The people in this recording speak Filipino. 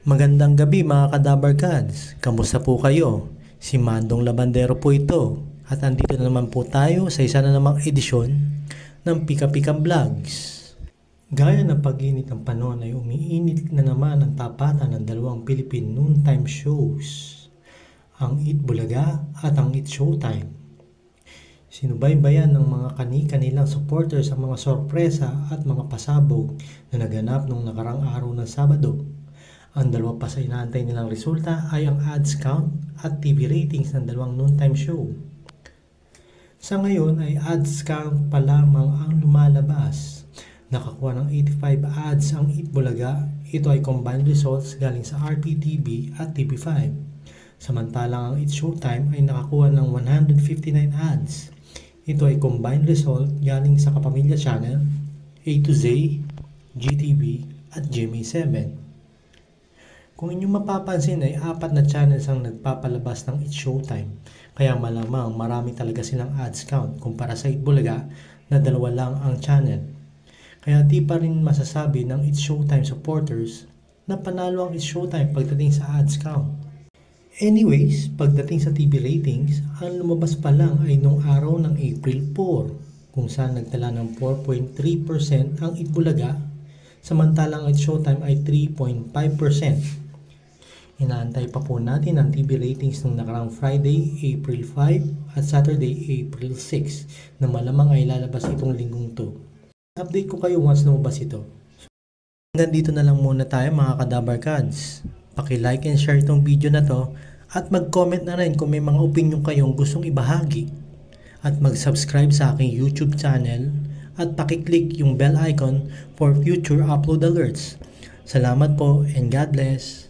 Magandang gabi mga Kadabar Gods. Kamusta po kayo? Si Mandong Labandero po ito. At andito na naman po tayo sa isa na namang edisyon ng Pika Pika Vlogs. Gaya ng pag-init ng panahon ay umiinit na naman ang tapatan ng dalawang Philippine noontime shows. Ang Eat Bulaga at ang Eat Showtime. Sinubaybayan ng mga kani-kanilang supporters ang mga sorpresa at mga pasabog na naganap nung nakarang araw ng Sabado. Ang dalawa pa sa inaantay nilang resulta ay ang ads count at TV ratings ng dalawang noontime show. Sa ngayon ay ads count pa lamang ang lumalabas. Nakakuha ng 85 ads ang Eat Bulaga. Ito ay combined results galing sa RPTV at TV5. Samantalang ang Eat Showtime ay nakakuha ng 159 ads. Ito ay combined result galing sa Kapamilya Channel, A to Z, GTV at GMA7. Kung inyong mapapansin ay 4 na channels ang nagpapalabas ng Eat Showtime, kaya malamang marami talaga silang ads count kumpara sa Eat Bulaga na 2 lang ang channel. Kaya di pa rin masasabi ng Eat Showtime supporters na panalo ang Eat Showtime pagdating sa ads count. Anyways, pagdating sa TV ratings, ang lumabas pa lang ay nung araw ng April 4, kung saan nagtala ng 4.3% ang Eat Bulaga, samantalang ang Eat Showtime ay 3.5%. Inaantay pa po natin ang TV ratings ng nakarang Friday, April 5 at Saturday, April 6 na malamang ay lalabas itong linggong to. Update ko kayo once lumabas ito. Hanggang dito na lang muna tayo mga Kadabar Gods. Paki-like and share itong video na to at mag-comment na rin kung may mga opinion kayong gustong ibahagi. At mag-subscribe sa aking YouTube channel at paki-click yung bell icon for future upload alerts. Salamat po and God bless!